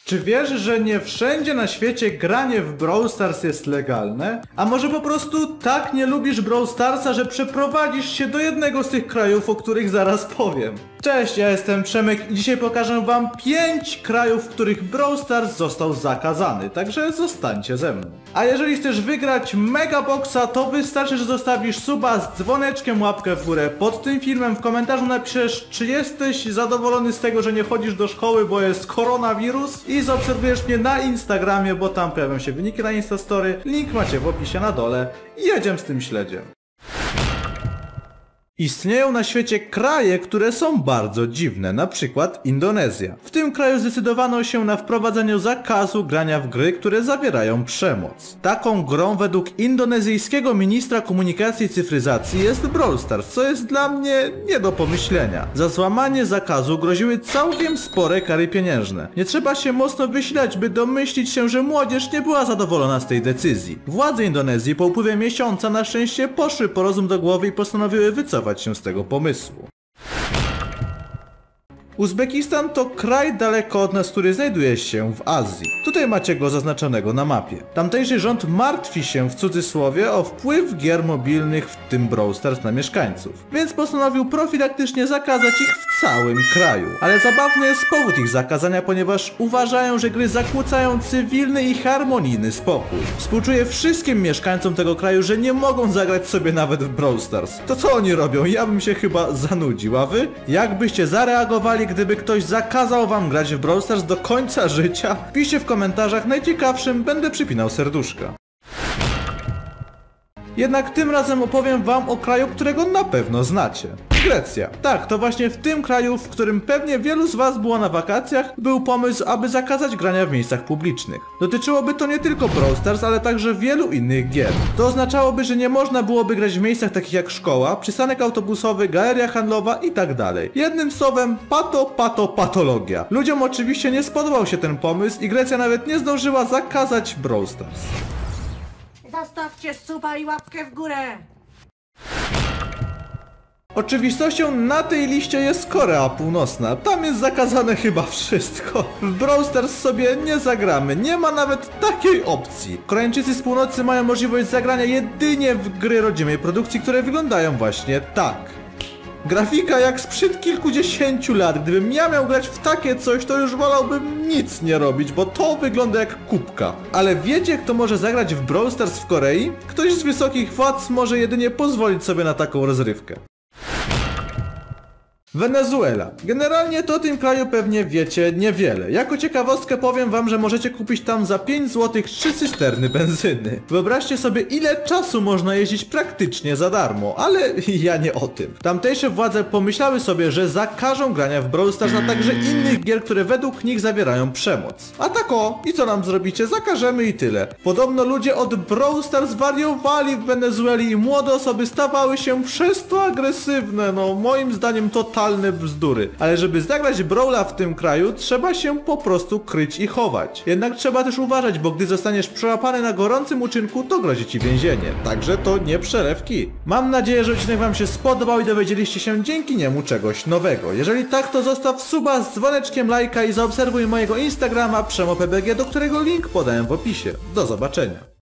Czy wiesz, że nie wszędzie na świecie granie w Brawl Stars jest legalne? A może po prostu tak nie lubisz Brawl Starsa, że przeprowadzisz się do jednego z tych krajów, o których zaraz powiem? Cześć, ja jestem Przemek i dzisiaj pokażę wam 5 krajów, w których Brawl Stars został zakazany, także zostańcie ze mną. A jeżeli chcesz wygrać Megaboxa, to wystarczy, że zostawisz suba z dzwoneczkiem, łapkę w górę pod tym filmem, w komentarzu napiszesz, czy jesteś zadowolony z tego, że nie chodzisz do szkoły, bo jest koronawirus, i zaobserwujesz mnie na Instagramie, bo tam pojawią się wyniki na Instastory, link macie w opisie na dole i jedziemy z tym śledziem. Istnieją na świecie kraje, które są bardzo dziwne, na przykład Indonezja. W tym kraju zdecydowano się na wprowadzeniu zakazu grania w gry, które zawierają przemoc. Taką grą według indonezyjskiego ministra komunikacji i cyfryzacji jest Brawl Stars, co jest dla mnie nie do pomyślenia. Za złamanie zakazu groziły całkiem spore kary pieniężne. Nie trzeba się mocno wysilać, by domyślić się, że młodzież nie była zadowolona z tej decyzji. Władze Indonezji po upływie miesiąca na szczęście poszły po rozum do głowy i postanowiły wycofać się z tego pomysłu. Uzbekistan to kraj daleko od nas, który znajduje się w Azji. Tutaj macie go zaznaczonego na mapie. Tamtejszy rząd martwi się w cudzysłowie o wpływ gier mobilnych, w tym Brawl Stars, na mieszkańców. Więc postanowił profilaktycznie zakazać ich w całym kraju. Ale zabawny jest powód ich zakazania, ponieważ uważają, że gry zakłócają cywilny i harmonijny spokój. Współczuję wszystkim mieszkańcom tego kraju, że nie mogą zagrać sobie nawet w Brawl Stars. To co oni robią? Ja bym się chyba zanudził, a wy? Jak byście zareagowali, gdyby ktoś zakazał wam grać w Brawl Stars do końca życia? Piszcie w komentarzach, najciekawszym będę przypinał serduszka. Jednak tym razem opowiem wam o kraju, którego na pewno znacie. Grecja. Tak, to właśnie w tym kraju, w którym pewnie wielu z was było na wakacjach, był pomysł, aby zakazać grania w miejscach publicznych. Dotyczyłoby to nie tylko Brawl Stars, ale także wielu innych gier. To oznaczałoby, że nie można byłoby grać w miejscach takich jak szkoła, przystanek autobusowy, galeria handlowa itd. Jednym słowem, patologia. Ludziom oczywiście nie spodobał się ten pomysł i Grecja nawet nie zdążyła zakazać Brawl Stars. Zostawcie suba i łapkę w górę! Oczywistością na tej liście jest Korea Północna. Tam jest zakazane chyba wszystko. W Brawl Stars sobie nie zagramy, nie ma nawet takiej opcji. Koreańczycy z północy mają możliwość zagrania jedynie w gry rodzimej produkcji, które wyglądają właśnie tak. Grafika jak sprzed kilkudziesięciu lat. Gdybym ja miał grać w takie coś, to już wolałbym nic nie robić, bo to wygląda jak kubka. Ale wiecie, kto może zagrać w Brawl Stars w Korei? Ktoś z wysokich władz może jedynie pozwolić sobie na taką rozrywkę. Wenezuela. Generalnie to o tym kraju pewnie wiecie niewiele. Jako ciekawostkę powiem wam, że możecie kupić tam za 5 zł 3 cysterny benzyny. Wyobraźcie sobie, ile czasu można jeździć praktycznie za darmo, ale ja nie o tym. Tamtejsze władze pomyślały sobie, że zakażą grania w Brawl Stars, a także innych gier, które według nich zawierają przemoc. A tak o, i co nam zrobicie? Zakażemy i tyle. Podobno ludzie od Brawl Stars wariowali w Wenezueli i młode osoby stawały się przez to agresywne. No moim zdaniem totalnie bzdury. Ale żeby zagrać Brawla w tym kraju, trzeba się po prostu kryć i chować. Jednak trzeba też uważać, bo gdy zostaniesz przełapany na gorącym uczynku, to grozi ci więzienie. Także to nie przelewki. Mam nadzieję, że odcinek wam się spodobał i dowiedzieliście się dzięki niemu czegoś nowego. Jeżeli tak, to zostaw suba z dzwoneczkiem, lajka i zaobserwuj mojego Instagrama PrzemoPBG, do którego link podałem w opisie. Do zobaczenia.